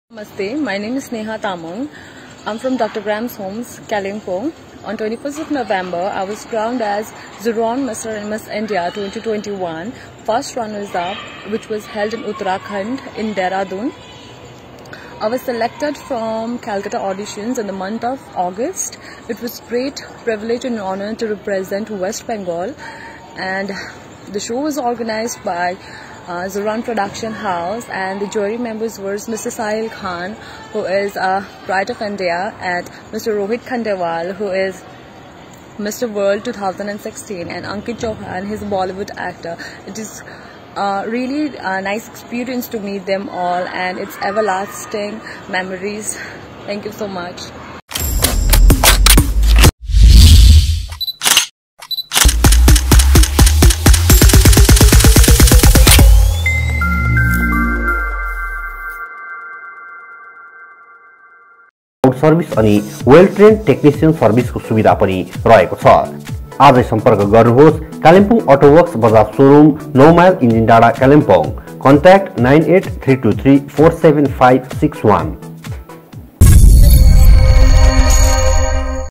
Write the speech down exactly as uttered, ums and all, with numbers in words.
Namaste, my name is Neha Tamang. I'm from Doctor Graham's Homes, Kalimpong. On twenty-first of November, I was crowned as Zuron Mister and Miss India twenty twenty-one, first runners-up, which was held in Uttarakhand in Dehradun. I was selected from Calcutta auditions in the month of August. It was great privilege and honor to represent West Bengal, and the show was organized by Uh, Zuron Production House, and the jury members were Mister Sahil Khan, who is a Pride of India, and Mister Rohit Khandewal, who is Mister World two thousand sixteen, and Ankit Chauhan, his Bollywood actor. It is uh, really a nice experience to meet them all, and it's everlasting memories. Thank you so much. Service अनि well trained technician सर्भिसको सुविधा पनि रहेको छ। आजै सम्पर्क गर्नुहोस् Kalimpong auto works Bajaj showroom नौ माइल इन्जिन डाँडा Kalimpong. Contact nine eight three two three four seven five six वान।